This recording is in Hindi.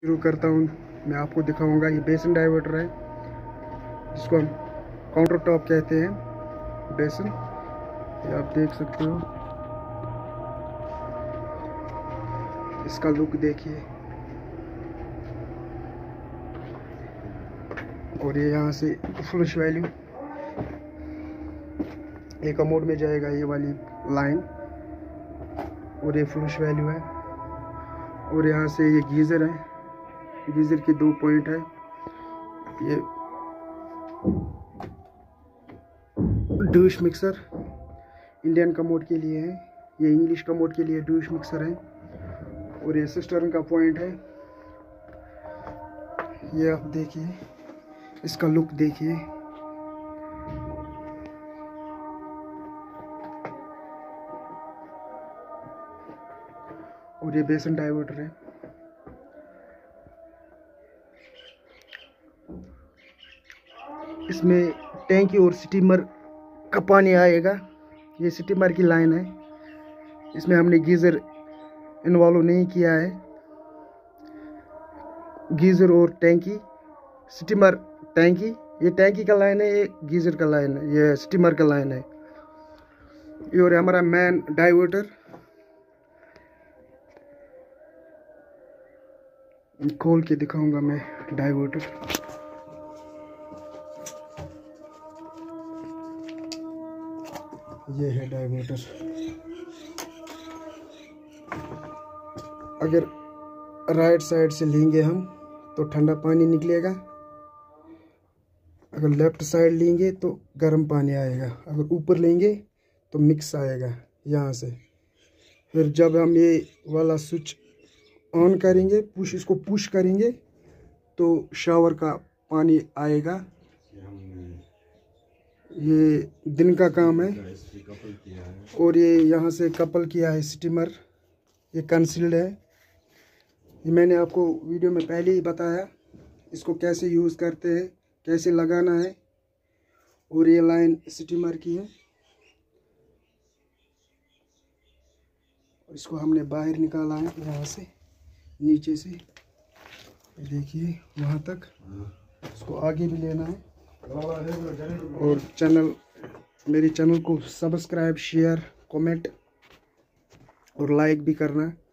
शुरू करता हूँ। मैं आपको दिखाऊंगा। ये बेसन डाइवर्टर है जिसको हम काउंटर टॉप कहते हैं। बेसन ये आप देख सकते हो। इसका लुक देखिए। और ये यहाँ से फ्लश वैल्यू ये कमोड में जाएगा, ये वाली लाइन। और ये फ्लश वैल्यू है। और यहाँ से ये गीज़र है। गीज़र के 2 पॉइंट है। ये डूश मिक्सर इंडियन कमोड के लिए है, ये इंग्लिश कमोड के लिए डूश मिक्सर है। और ये सिस्टर्न का पॉइंट है। ये आप देखिए, इसका लुक देखिए। और ये बेसन डाइवर्टर है। इसमें टैंकी और स्टीमर का पानी आएगा। ये स्टीमर की लाइन है। इसमें हमने गीज़र इन्वॉल्व नहीं किया है। गीज़र और टैंकी, स्टीमर टैंकी, ये टैंकी का लाइन है, ये गीज़र का लाइन है, ये स्टीमर का लाइन है। ये और हमारा मैन डाइवर्टर। खोल के दिखाऊंगा मैं डाइवर्टर। ये है डाइवर्टर। अगर राइट साइड से लेंगे हम तो ठंडा पानी निकलेगा। अगर लेफ्ट साइड लेंगे तो गर्म पानी आएगा। अगर ऊपर लेंगे तो मिक्स आएगा यहाँ से। फिर जब हम ये वाला स्विच ऑन करेंगे, इसको पुश करेंगे तो शावर का पानी आएगा। ये दिन का काम है। और ये यहाँ से कपल किया है स्टीमर। ये कंसील्ड है। ये मैंने आपको वीडियो में पहले ही बताया इसको कैसे यूज़ करते हैं, कैसे लगाना है। और ये लाइन स्टीमर की है। इसको हमने बाहर निकाला है यहाँ से, नीचे से देखिए वहाँ तक। इसको आगे भी लेना है। और मेरे चैनल को सब्सक्राइब, शेयर, कमेंट और लाइक भी करना।